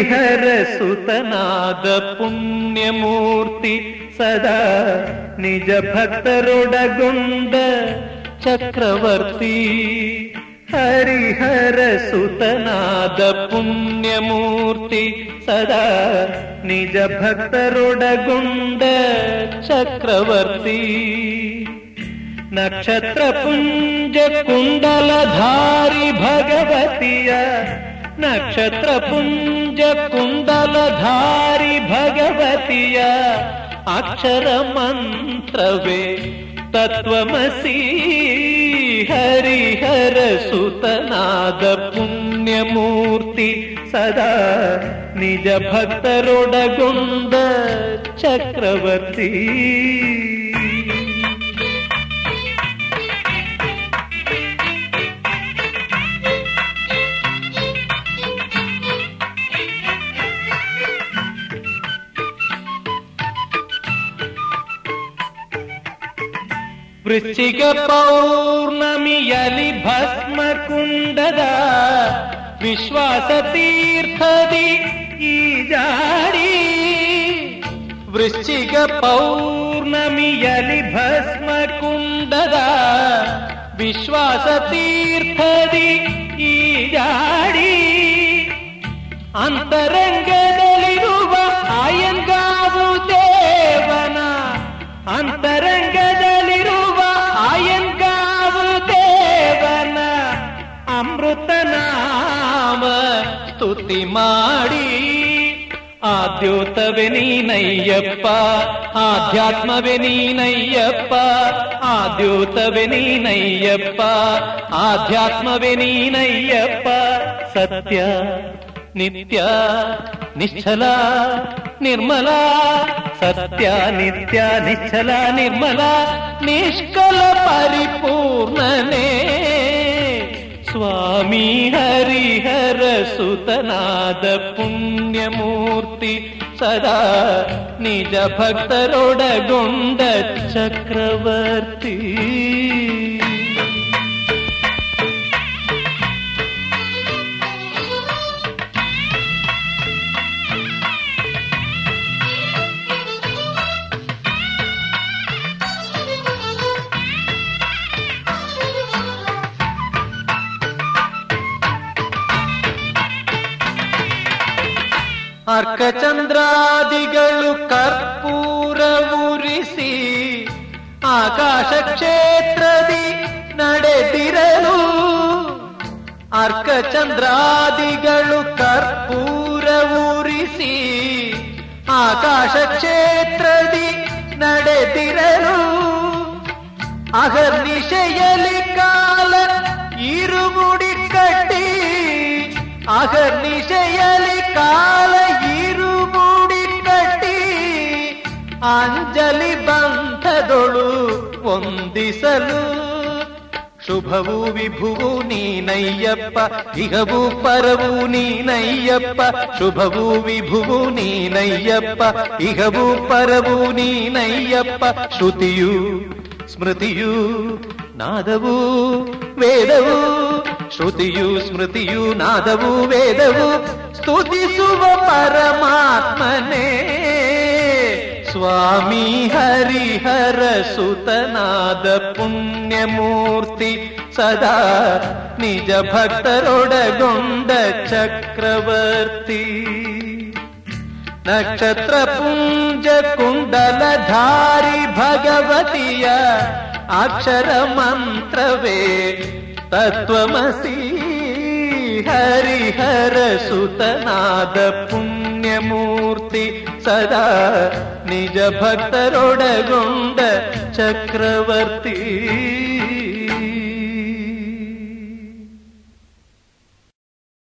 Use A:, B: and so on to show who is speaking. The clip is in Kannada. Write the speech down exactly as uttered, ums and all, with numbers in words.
A: ಹರಿಹರ ಸುತನಾದ ಪುಣ್ಯಮೂರ್ತಿ ಸದಾ ನಿಜ ಭಕ್ತರೊಡಗೊಂಡ ಚಕ್ರವರ್ತಿ. ಹರಿಹರ ಸುತನಾದ ಪುಣ್ಯಮೂರ್ತಿ ಸದಾ ನಿಜ ಭಕ್ತರೊಡಗೊಂಡ ಚಕ್ರವರ್ತಿ. ನಕ್ಷತ್ರ ಪುಂಜ ಕುಂಡಲಧಾರಿ ಭಗವತಿಯ ನಕ್ಷತ್ರ ಪುಂಜ ಕುಂಡಲಧಾರಿ ಭಗವತಿಯ ಅಕ್ಷರ ಮಂತ್ರವೇ ತತ್ವಮಸಿ. ಹರಿಹರ ಸುತನಾದ ಪುಣ್ಯಮೂರ್ತಿ ಸದಾ ನಿಜ ಭಕ್ತರೊಡಗೊಂಡ ಚಕ್ರವರ್ತಿ. ವೃಶ್ಚಿಕ ಪೌರ್ಣಮಿಯಲಿ ಭಸ್ಮ ಕುಂಡದ ವಿಶ್ವಾಸ ತೀರ್ಥದಿ ಈಜಾಡಿ. ವೃಶ್ಚಿಕ ಪೌರ್ಣಮಿಯಲಿ ಭಸ್ಮ ಕುಂಡದ ವಿಶ್ವಾಸ ತೀರ್ಥದಿ ಈಜಾಡಿ. ಅಂತರಂಗದಲ್ಲಿರುವ ಆಯಂಗಾವು ದೇವನ ಅಂತರಂಗದಲ್ಲಿರುವ ಆಯಂಗಾವು ದೇವನ ಅಮೃತ ನಾಮ ಸ್ತುತಿ ಮಾಡಿ. ಆದ್ಯೋತವೇ ನೀನಯ್ಯಪ್ಪ ಆಧ್ಯಾತ್ಮವೇ ನೀನಯ್ಯಪ್ಪ. ಆದ್ಯೋತವೇ ನೀನಯ್ಯಪ್ಪ ಆಧ್ಯಾತ್ಮವೇ ನೀನಯ್ಯಪ್ಪ. ಸತ್ಯ ನಿತ್ಯ ನಿಶ್ಚಲ ನಿರ್ಮಲ. ಸತ್ಯ ನಿತ್ಯ ನಿಶ್ಚಲ ನಿರ್ಮಲ ನಿಷ್ಕಲ ಪರಿಪೂರ್ಣನೇ ಸ್ವಾಮಿ ಹರಿಹರ ಸುತನಾದ ಪುಣ್ಯಮೂರ್ತಿ ಸದಾ ನಿಜ ಭಕ್ತರೊಡಗೊಂಡ ಚಕ್ರವರ್ತಿ. ಅರ್ಕಚಂದ್ರಾದಿಗಳು ಕರ್ಪೂರ ಉರಿಸಿ ಆಕಾಶ ಕ್ಷೇತ್ರದಿ ನಡೆದಿರಲು. ಅರ್ಕಚಂದ್ರಾದಿಗಳು ಕರ್ಪೂರ ಉರಿಸಿ ಆಕಾಶ ಕ್ಷೇತ್ರದಿ ನಡೆದಿರಲು. ಅಹರ್ನಿಶೆಯಲಿ ಕಾಲ ಇರುಮುಡಿ ಕಟ್ಟಿ ಅಹರ್ನಿಶೆಯಲಿ ಕಾಲ ಇರುಮುಡಿ ಕಟ್ಟಿ ಅಂಜಲಿ ಬಂಧದೊಳು ವಂದಿಸಲು. ಶುಭವು ವಿಭುವು ನೀನಯ್ಯಪ್ಪ ಇಹವು ಪರವು ನೀನಯ್ಯಪ್ಪ. ಶುಭವು ವಿಭುವು ನೀನಯ್ಯಪ್ಪ ಇಹವು ಪರವು ನೀನಯ್ಯಪ್ಪ. ಶ್ರುತಿಯು ಸ್ಮೃತಿಯು ನಾದವು ವೇದವು. ಶ್ರುತಿಯು ಸ್ಮೃತಿಯು ನಾದವು ವೇದವು ಸ್ತುತಿಸುವ ಪರಮಾತ್ಮನೇ ಸ್ವಾಮಿ ಹರಿಹರ ಸುತನಾದ ಪುಣ್ಯಮೂರ್ತಿ ಸದಾ ನಿಜ ಭಕ್ತರೊಡಗೊಂಡ ಚಕ್ರವರ್ತಿ. ನಕ್ಷತ್ರ ಪುಂಜ ಕುಂಡಲಧಾರಿ ಭಗವತಿಯ ಅಕ್ಷರ ಮಂತ್ರವೇ ತತ್ವಮಸಿ. ಹರಿಹರ ಸುತನಾದ ಪುಣ್ಯಮೂರ್ತಿ ಸದಾ ನಿಜ ಭಕ್ತರೊಡಗೊಂಡ ಚಕ್ರವರ್ತಿ.